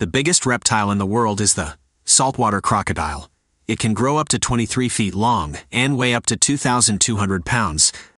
The biggest reptile in the world is the saltwater crocodile. It can grow up to 23 feet long and weigh up to 2,200 pounds,